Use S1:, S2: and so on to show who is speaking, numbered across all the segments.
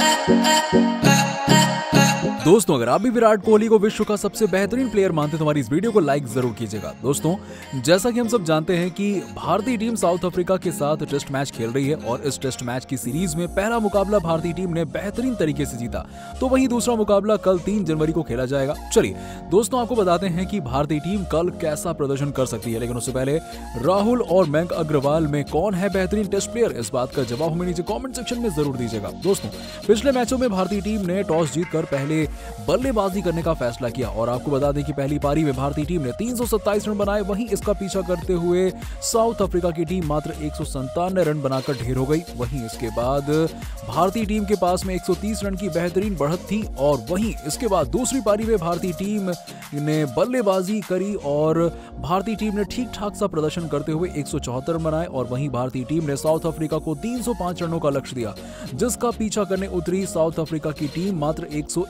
S1: दोस्तों, अगर आप भी विराट कोहली को विश्व का सबसे बेहतरीन प्लेयर मानते हैं तो हमारी इस वीडियो को लाइक जरूर कीजिएगा। दोस्तों, जैसा कि हम सब जानते हैं कि भारतीय टीम साउथ अफ्रीका के साथ टेस्ट मैच खेल रही है और इस टेस्ट मैच की सीरीज में पहला मुकाबला भारतीय टीम ने बेहतरीन तरीके से जीता, तो वहीं दूसरा मुकाबला कल 3 जनवरी को खेला जाएगा। चलिए दोस्तों, आपको बताते हैं कि भारतीय टीम कल कैसा प्रदर्शन कर सकती है, लेकिन उससे पहले राहुल और मयंक अग्रवाल में कौन है बेहतरीन टेस्ट प्लेयर, इस बात का जवाब हमें नीचे कॉमेंट सेक्शन में जरूर दीजिएगा। दोस्तों, पिछले मैचों में भारतीय टीम ने टॉस जीतकर पहले बल्लेबाजी करने का फैसला किया और आपको बता दें कि पहली पारी में भारतीय टीम ने 327 रन बनाए, वहीं इसका पीछा करते हुए साउथ अफ्रीका की टीम मात्र 197 रन बनाकर ढेर हो गई। वहीं इसके बाद भारतीय टीम के पास में 130 रन की बेहतरीन बढ़त थी और वहीं इसके बाद दूसरी पारी में भारतीय टीम ने बल्लेबाजी करी और भारतीय टीम ने ठीक ठाक सा प्रदर्शन करते हुए 174 रन बनाए और वहीं भारतीय टीम ने साउथ अफ्रीका को 305 रनों का लक्ष्य दिया, जिसका पीछा करने उतरी साउथ अफ्रीका की टीम मात्र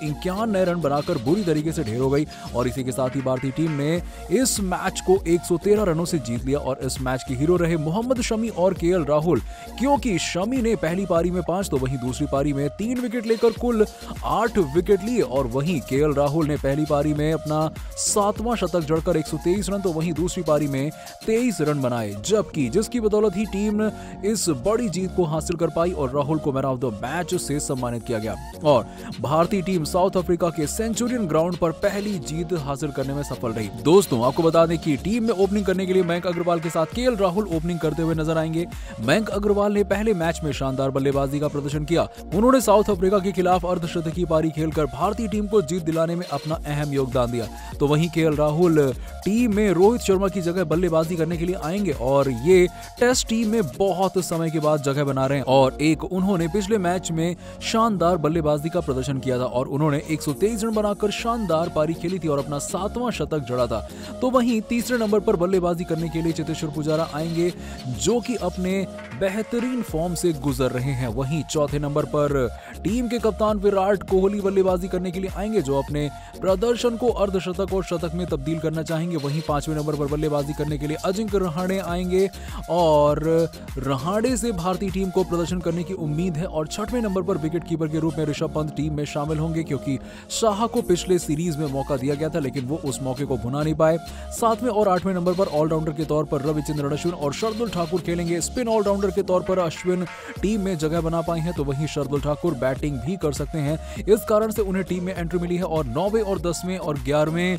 S1: 151 रन बनाकर बुरी तरीके से ढेर हो गई और इसी के साथ ही भारतीय टीम ने इस मैच को 113 रनों से जीत लिया और इस मैच के हीरो रहे मोहम्मद शमी और केएल राहुल, क्योंकि शमी ने पहली पारी में 5 तो वहीं दूसरी पारी में 3 विकेट लेकर कुल 8 विकेट लिए और वहीं केएल राहुल ने पहली पारी में अपना 7वां शतक जड़कर 123 रन तो वहीं दूसरी पारी में 23 रन बनाए, जबकि जिसकी बदौलत ही टीम इस बड़ी जीत को हासिल कर पाई और राहुल को मैन ऑफ द मैच से सम्मानित किया गया और भारतीय टीम साउथ अफ्रीका के सेंचुरियन ग्राउंड पर पहली जीत हासिल करने में सफल रही। दोस्तों, आपको बता दें कि टीम में ओपनिंग करने के लिए मयंक अग्रवाल के साथ केएल राहुल ओपनिंग करते हुए नजर आएंगे। मयंक अग्रवाल ने पहले मैच में शानदार बल्लेबाजी का प्रदर्शन किया। उन्होंने साउथ अफ्रीका के खिलाफ अर्धशतकीय पारी खेलकर भारतीय टीम को जीत दिलाने में अपना अहम योगदान दिया, तो वहीं केएल राहुल टीम में रोहित शर्मा की जगह बल्लेबाजी करने के लिए आएंगे और ये टेस्ट टीम में बहुत समय के बाद जगह बना रहे हैं और एक उन्होंने पिछले मैच में शानदार बल्लेबाजी का प्रदर्शन किया था और उन्होंने 123 रन बनाकर शानदार पारी खेली थी और अपना 7वां शतक जड़ा था। तो वहीं तीसरे नंबर पर बल्लेबाजी करने के लिए चेतेश्वर पुजारा आएंगे, जो कि अपने बेहतरीन फॉर्म से गुजर रहे हैं। वहीं चौथे नंबर पर टीम के कप्तान विराट कोहली बल्लेबाजी करने के लिए आएंगे, जो अपने प्रदर्शन को अर्धशतक और शतक में तब्दील करना चाहेंगे। वहीं 5वें नंबर पर बल्लेबाजी करने के लिए अजिंक्य रहाणे आएंगे और रहाणे से भारतीय टीम को प्रदर्शन करने की उम्मीद है और 6वें नंबर पर विकेट कीपर के रूप में ऋषभ पंत टीम में शामिल होंगे, क्योंकि शाह को पिछले सीरीज में मौका दिया गया था लेकिन वो उस मौके को भुना नहीं पाए। 7वें और 8वें नंबर पर ऑलराउंडर के तौर पर रविचंद्रन अश्विन और शार्दुल ठाकुर खेलेंगे। स्पिन ऑलराउंडर के तौर पर अश्विन टीम में जगह बना पाए हैं, तो वहीं शार्दुल ठाकुर बैटिंग भी कर सकते हैं, इस कारण से उन्हें टीम में एंट्री मिली है और 9वें और 10वें और 11वें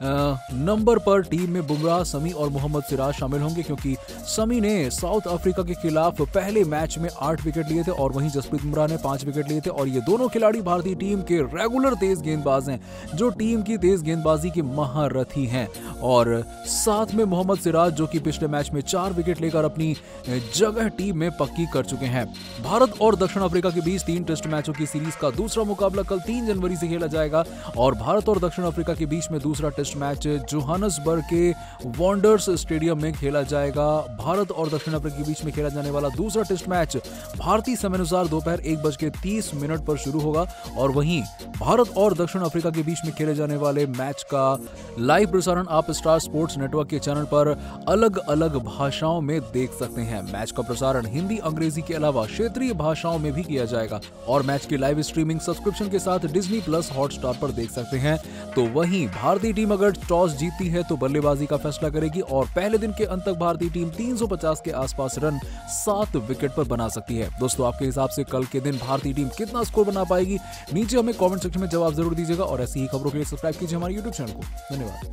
S1: नंबर पर टीम में बुमराह, शमी और मोहम्मद सिराज शामिल होंगे, क्योंकि शमी ने साउथ अफ्रीका के खिलाफ पहले मैच में 8 विकेट लिए थे और वहीं जसप्रीत बुमराह ने 5 विकेट लिए थे और ये दोनों खिलाड़ी भारतीय टीम के रेगुलर तेज गेंदबाज हैं, जो टीम की तेज गेंदबाजी के महारथी हैं और साथ में मोहम्मद सिराज, जो कि पिछले मैच में 4 विकेट लेकर अपनी जगह टीम में पक्की कर चुके हैं। भारत और दक्षिण अफ्रीका के बीच 3 टेस्ट मैचों की सीरीज का दूसरा मुकाबला कल 3 जनवरी से खेला जाएगा और भारत और दक्षिण अफ्रीका के बीच में दूसरा टेस्ट मैच जोहान्सबर्ग के वॉन्डर्स स्टेडियम में खेला जाएगा। भारत और दक्षिण अफ्रीका के बीच में खेला जाने वाला दूसरा टेस्ट मैच भारतीय समय अनुसार दोपहर 1:30 पर शुरू होगा और वहीं भारत और दक्षिण अफ्रीका के बीच में खेले जाने वाले मैच का लाइव प्रसारण आप स्टार स्पोर्ट्स नेटवर्क के चैनल पर अलग अलग भाषाओं में देख सकते हैं। मैच का प्रसारण हिंदी, अंग्रेजी के अलावा क्षेत्रीय भाषाओं में भी किया जाएगा और मैच की लाइव स्ट्रीमिंग सब्सक्रिप्शन के साथ डिज्नी प्लस हॉटस्टार पर देख सकते हैं। तो वहीं भारतीय टीम अगर टॉस जीतती है तो बल्लेबाजी का फैसला करेगी और पहले दिन के अंत तक भारतीय टीम 350 के आसपास रन 7 विकेट पर बना सकती है। दोस्तों, आपके हिसाब से कल के दिन भारतीय टीम कितना स्कोर बना पाएगी, नीचे हमें कमेंट सेक्शन में जवाब जरूर दीजिएगा और ऐसी ही खबरों के लिए सब्सक्राइब कीजिए हमारे YouTube चैनल को। धन्यवाद।